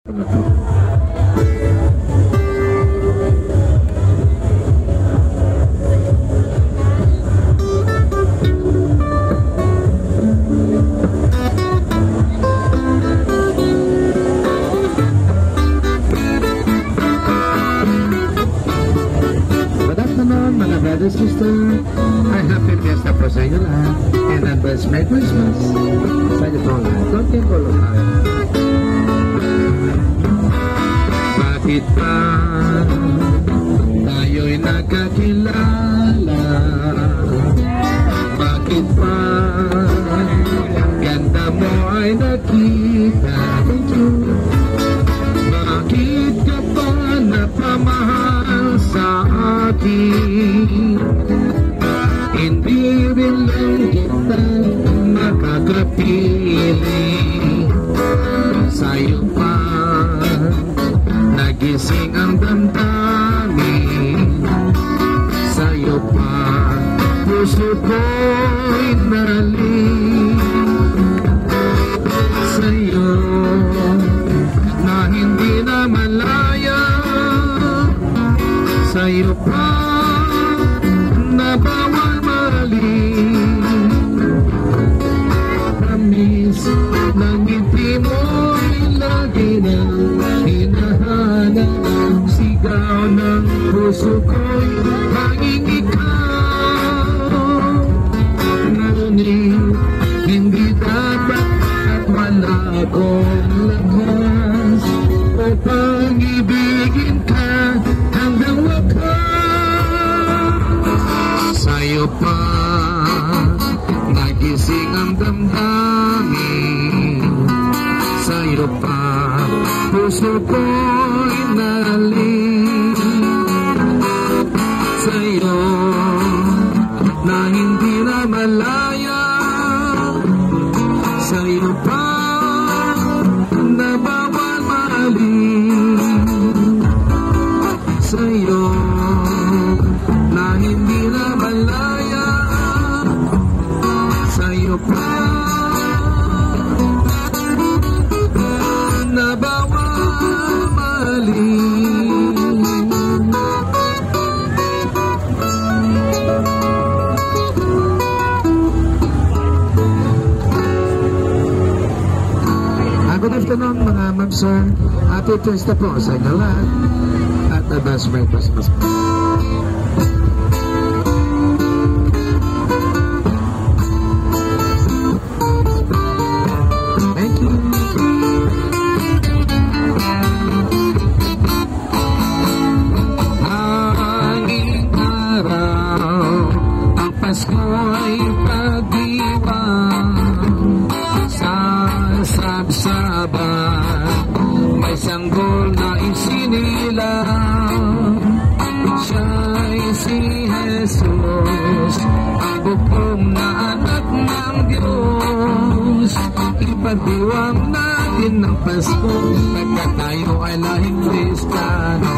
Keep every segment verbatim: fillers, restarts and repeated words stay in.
Sister, ay happy fiesta po sa inyo lahat and advance Merry Christmas sa inyo po lahat. Don't think all of that. Bakit pa tayo'y nagkakilala? Bakit pa ganda mo ay nakita? Thank you. Bakit ka pa napamahal sa akin? Hindi rin lang kita makakapili. Sa'yo pa nagising ang damdamin. Sa'yo pa puso ko'y naling. Sa'yo na hindi na malaya. Sa'yo pa na bawal maling. Tamis ng ngiti mo'y lagi na hinahanap. Sigaw ng puso ko'y tanging ikaw. Ngunit hindi dapat at wala akong lakas upang ibigin ka hanggang wakas. Sa'yo pa nagising ang damdamin. Sa'yo pa puso ko'y naling. Sa'yo na hindi na malaya. Sa'yo pa na bawal maling. Sa'yo na hindi na malaya. Sa'yo pa na bawal maling. Ah, good afternoon mga ma'am sir. Happy Fiesta po sa inyo lahat. At advance Merry Christmas. Sanggol na isinilang, siya'y si Jesus, ang bukong na anak ng Diyos. Ipagdiwang natin ng Pasko, pagkat tayo ay lahing Kristiyano.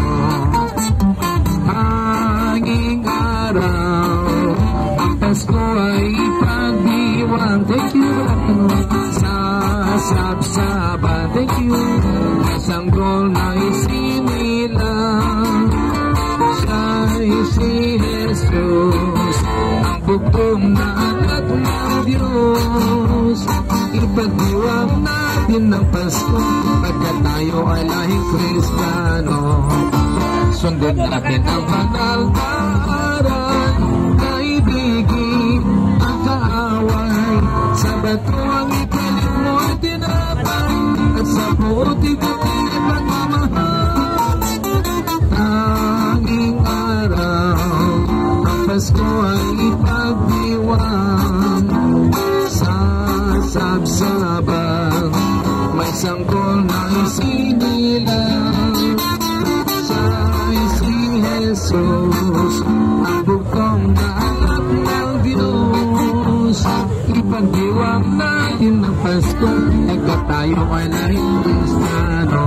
Hanging araw, ang Pasko ay ipagdiwang. Thank you, sa sabsaban. Thank you. Sanggol na isinilang, siya'y si Jesus, ang bugtong na anak ng Diyos. Ipagdiwang natin ng Pasko, pagkat tayo ay lahing Kristiyano. Sundin natin ang banal na aral, kaibigin ang kaaway. Sa bato ang ipilit mo'y tinapay, at sa puti ko Pasko ay ipagdiwang, sa sabsabang may sanggol na isinilang, siya'y si Jesus, ang bugtong na anak ng Diyos. Ipagdiwang natin ng Pasko, pagkat tayo ay lahing Kristiyano.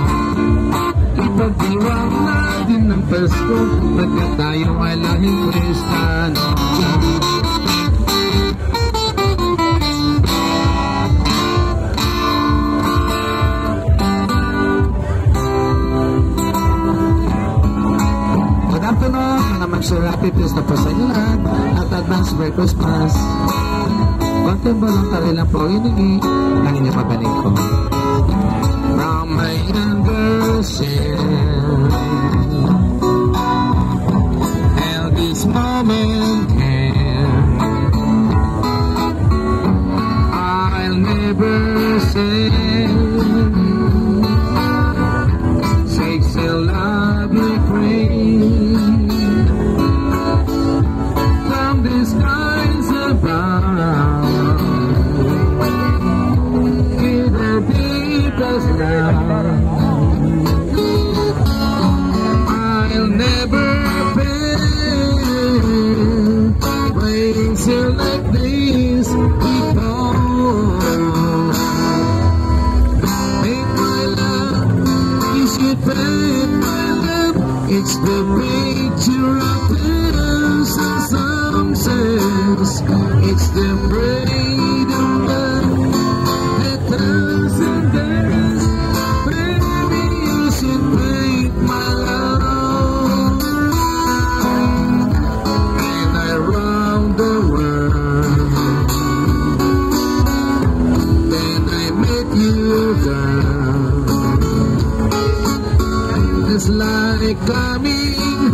Ipagdiwang natin ng Pasko, pagkat tayo ay lahing Kristiyano. sir, happy Fiesta po sa inyo lahat at advance Merry Christmas. Konting voluntary lang po hiningi ng inyong magaling ko. From my younger self, and this moment can, I'll never say sakes a lovely praise from the skies above. I'll never fail, ways like this before. Make my love, you should make my love. It's the picture of this and some says it's the freedom that thousand days. It's like coming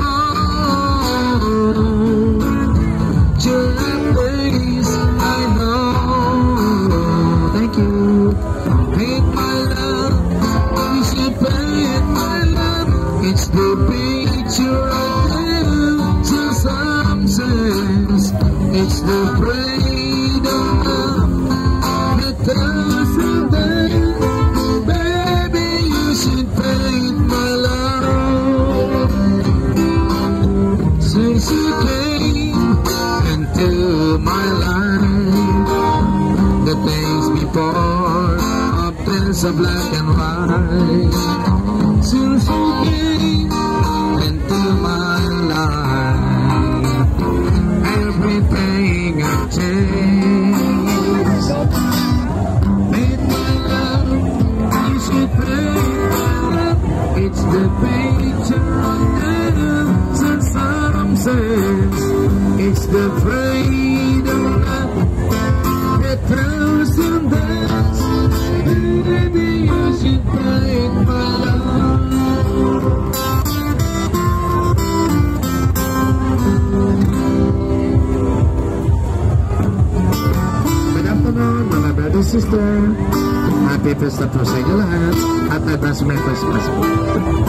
home to a place I know. Thank you. Paint my love, you should paint my love. It's the picture of you to some sense. It's the freedom of the thousand days. Baby, you should paint my love. Since you came into my life, the days before often so black and white. Since you came into my life, everything I've changed. Make my love, you should pay my love. It's the picture of heaven, since some says it's the freedom of the thousand days. Baby, you should break my love. Good afternoon, mga brother sister. Happy Fiesta po sa inyo lahat at advance Merry Christmas po.